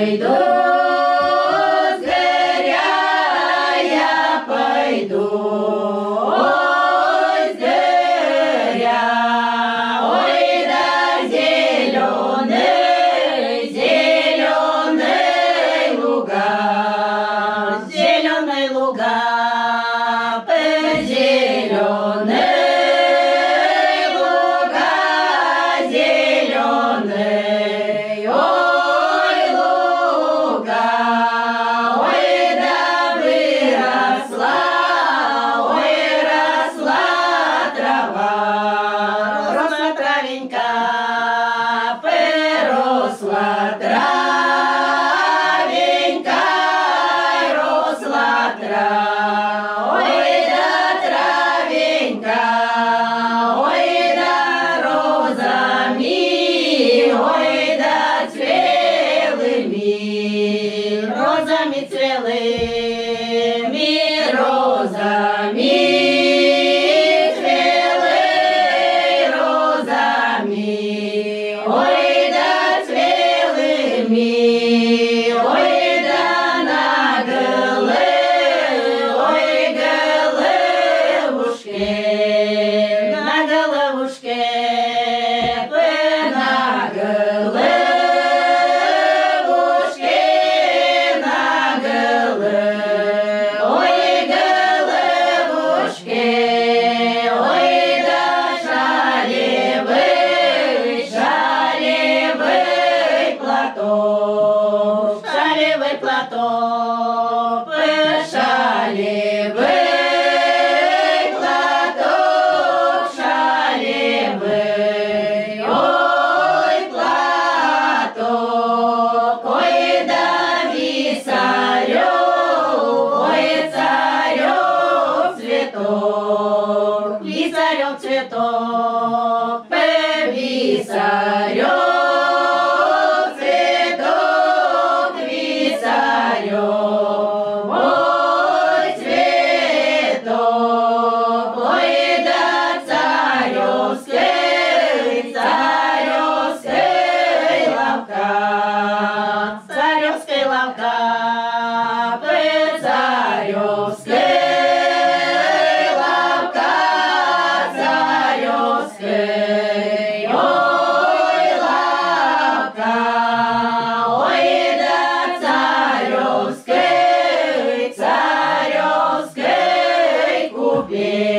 пойду, зря я пойду, ой, зря, ой, да зеленый, зеленый луга, зеленый луга, зеленый. Целыми розами, целый розами, ой, да целыми, ой, да наголы, ой, головушке, на головушке, на головушке. Шалевый платок, шалевый платок, шалевый, ой, платок, ой, да висарев, ой, царев цветок, висарев цветок, висарев. Ой, цветок, ой, да царевской, царевской лавка, царевской лавка, царевской лавка, царевской, ой, лавка, ой, да царевской. Царевской купе.